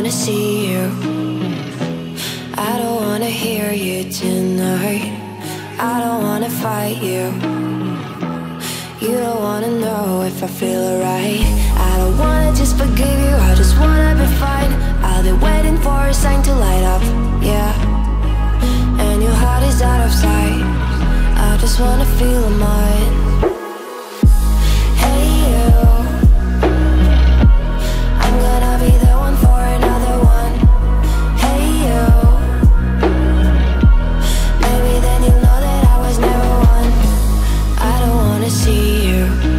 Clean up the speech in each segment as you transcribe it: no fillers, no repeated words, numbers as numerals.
wanna see you. I don't wanna hear you tonight. I don't wanna fight you. You don't wanna know if I feel alright. I don't wanna just forgive you, I just wanna be fine. I'll be waiting for a sign to light up, yeah. And your heart is out of sight. I just wanna feel mine. Hey you, I'm gonna be the one for another one. Hey you, maybe then you'll know that I was never one. I don't wanna see you,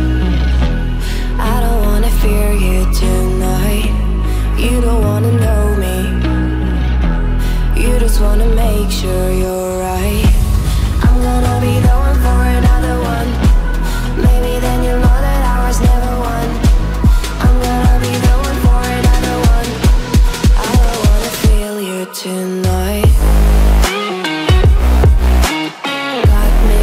I don't wanna fear you tonight. You don't wanna know me, you just wanna make sure you're right. I'm gonna be the one for another one. Maybe then you'll know that I was never one. I'm gonna be the one for another one. I don't wanna feel you tonight. Got me.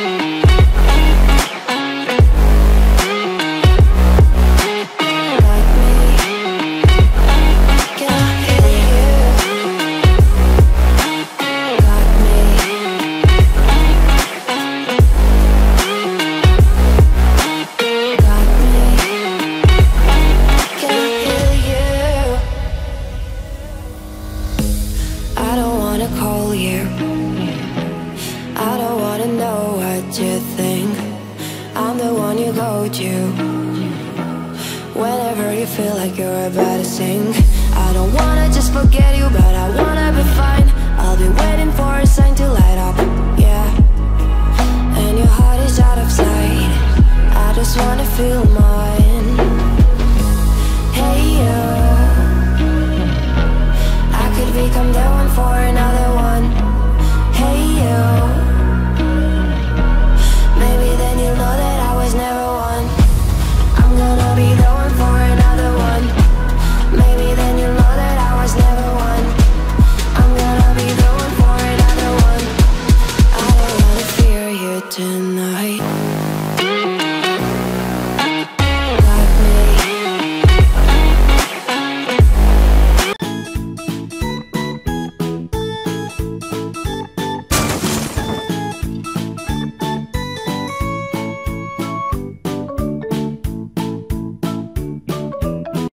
Got me. Can I hear you? Got me. Got me. Can I hear you? I don't wanna call you. I don't wanna know what you think. I'm the one you go to whenever you feel like you're about to sink. I don't wanna just forget you, but I wanna be fine. I'll be waiting for a sign to light up, yeah. And your heart is out of sight. I just wanna feel mine.